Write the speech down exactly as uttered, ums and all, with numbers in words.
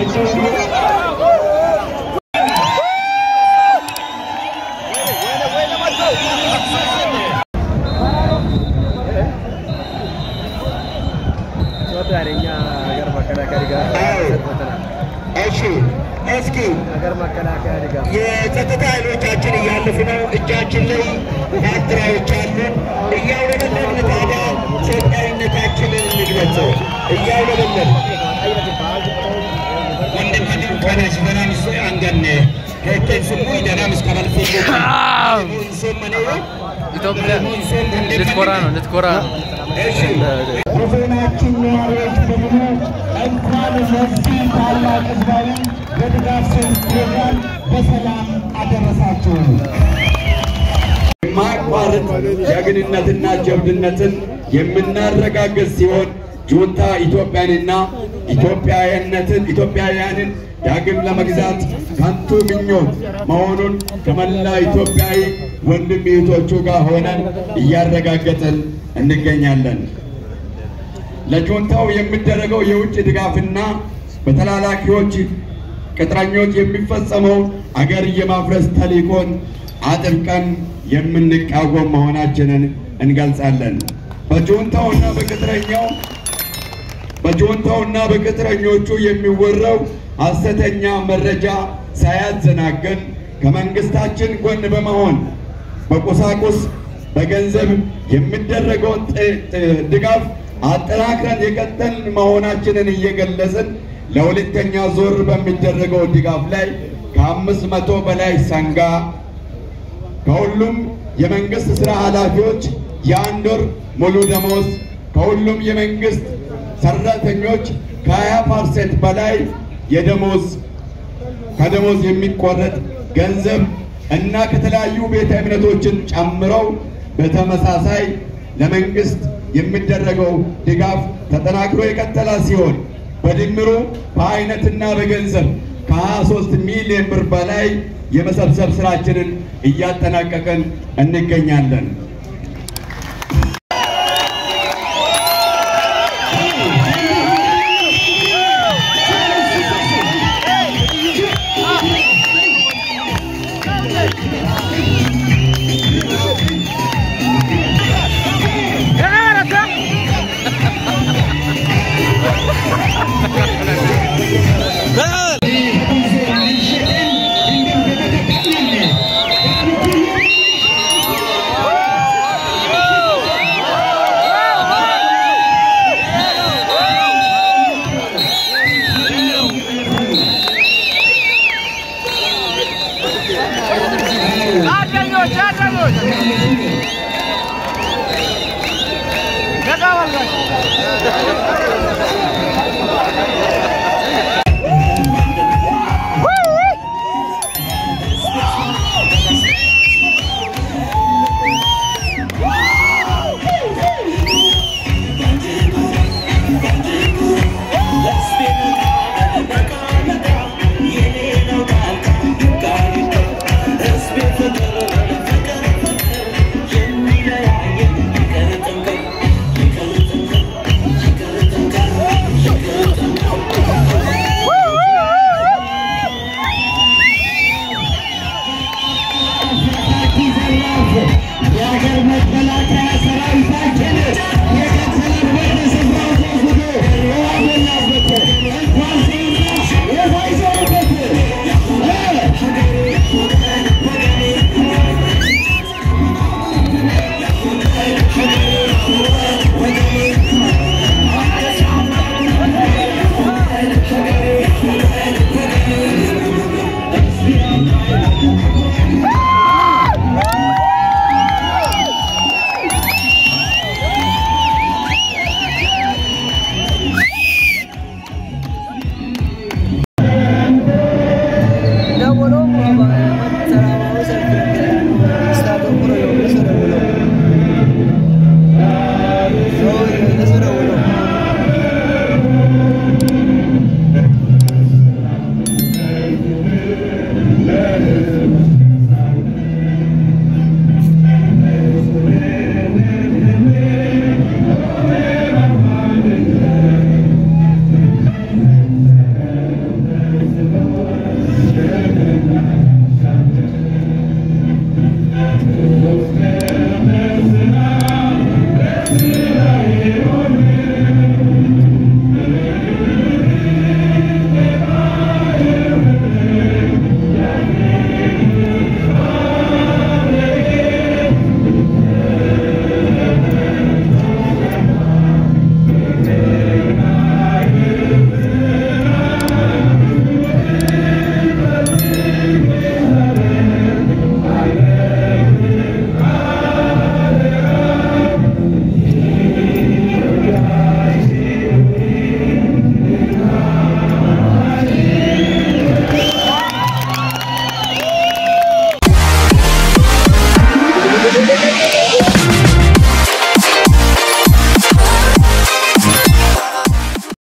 የጸጥታ ኃይሎቻችን እያለፉ ነው። እጃችን ላይ ባንዲራዎች አሉ። እያውለበለብን ታዲያ ኢትዮጵያዊነታችንን እንግለጽ። እያውለበለብን ወንድማችን ከነሽ በናምስ አንገን ሄቴን ስሙ ይደናምስ ከበልፎ ኢትዮጵያ ልትኮራ ነው ልትኮራ እሺ ወዘናችን ነዋሪዎች ደግሞ እንኳን ለዚህ ታላቅ ህዝባዊ የድጋፍ ፕሮግራም በሰላም አደረሳችሁ። ማቋረጥ ጀግንነትና ጀብድነትን የምናረጋግጥ ሲሆን ጁንታ ኢትዮጵያንና ኢትዮጵያዊነትን ኢትዮጵያውያንን ዳግም ለመግዛት ከንቱ ምኞት መሆኑን ከመላ ኢትዮጵያዊ ወንድም እህቶቹ ጋር ሆነን እያረጋገጥን እንገኛለን። ለጁንታው የሚደረገው የውጭ ድጋፍና በተላላኪዎች ቅጥረኞች የሚፈጸመው አገር የማፍረስ ተልዕኮን አጥብቀን የምንቃወም መሆናችንን እንገልጻለን። በጁንታውና በቅጥረኛው በጁንታውና በቅጥረኞቹ የሚወራው ሐሰተኛ መረጃ ሳያዘናገን ከመንግስታችን ጎን በመሆን በቁሳቁስ በገንዘብ የሚደረገው ድጋፍ አጠናክረን የቀጠልን መሆናችንን እየገለጽን ለሁለተኛ ዙር በሚደረገው ድጋፍ ላይ ከአምስት መቶ በላይ ሰንጋ ከሁሉም የመንግስት ስራ ኃላፊዎች የአንድ ወር ሙሉ ደሞዝ ከሁሉም የመንግስት ሰራተኞች ከሀያ ፐርሰንት በላይ የደሞዝ ከደሞዝ የሚቆረጥ ገንዘብ እና ከተለያዩ ቤተ እምነቶችን ጨምረው በተመሳሳይ ለመንግስት የሚደረገው ድጋፍ ተጠናክሮ የቀጠለ ሲሆን በድምሩ በአይነትና በገንዘብ ከሀያ ሦስት ሚሊዮን ብር በላይ የመሰብሰብ ስራችንን እያጠናቀቅን እንገኛለን።